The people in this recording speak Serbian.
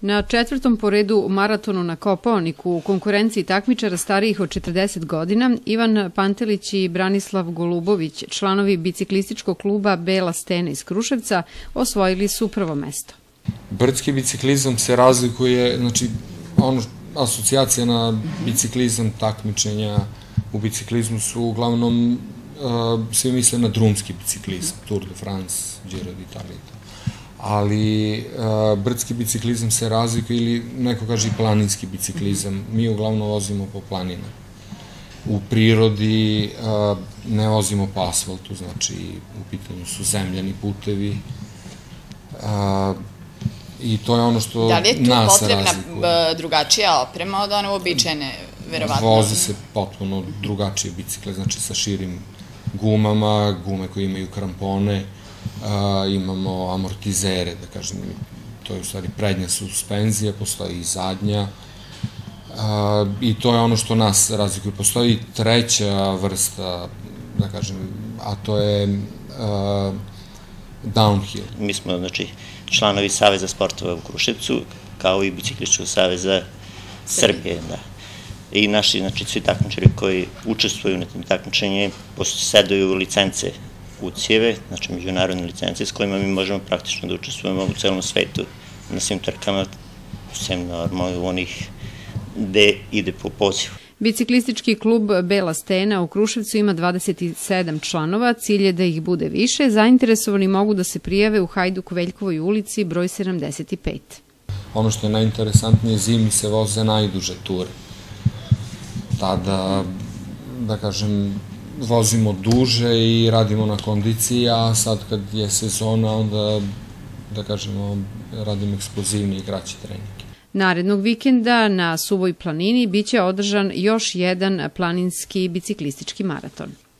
Na četvrtom po redu maratonu na Kopaoniku u konkurenciji takmičara starijih od 40 godina Ivan Pantelić i Branislav Golubović, članovi biciklističkog kluba Bela stena iz Kruševca, osvojili su prvo mesto. Brdski biciklizam se razlikuje, znači asocijacija na biciklizam, takmičenja u biciklizmu su uglavnom, svi misle na drumski biciklizam, Tour de France, Giro d'Italia. Ali brdski biciklizam se razlikuje, ili neko kaže i planinski biciklizam. Mi uglavnom vozimo po planinama. U prirodi ne vozimo po asfaltu, znači u pitanju su zemljani putevi. I to je ono što nas razlikuje. Da li je tu potrebna drugačija oprema od one uobičajene, verovatno? Voze se potpuno drugačije bicikle, znači sa širim gumama, gume koje imaju krampone, imamo amortizere, da kažem, to je u stvari prednja suspenzija, postoji i zadnja, i to je ono što nas razlikuje. Postoji treća vrsta, da kažem, a to je downhill. Mi smo, znači, članovi Saveza sportova u Kruševcu, kao i Biciklističkog saveza Srbije, da. I naši, znači, svi takmičari koji učestvuju na tim takmičenjima poseduju licence UCIJeve, znači međunarodne licence s kojima mi možemo praktično da učestvujemo u celom svetu na svim trkama, sem normalno onih gde ide po pozivu. Biciklistički klub Bela stena u Kruševcu ima 27 članova, cilj je da ih bude više. Zainteresovani mogu da se prijave u Hajduk Veljkovoj ulici broj 75. Ono što je najinteresantnije, zimi se voze najduže ture. Tada, da kažem, vozimo duže i radimo na kondiciji, a sad kad je sezona, onda, da kažemo, radimo eksplozivni i kraći trening. Narednog vikenda na Suvoj planini biće održan još jedan planinski biciklistički maraton.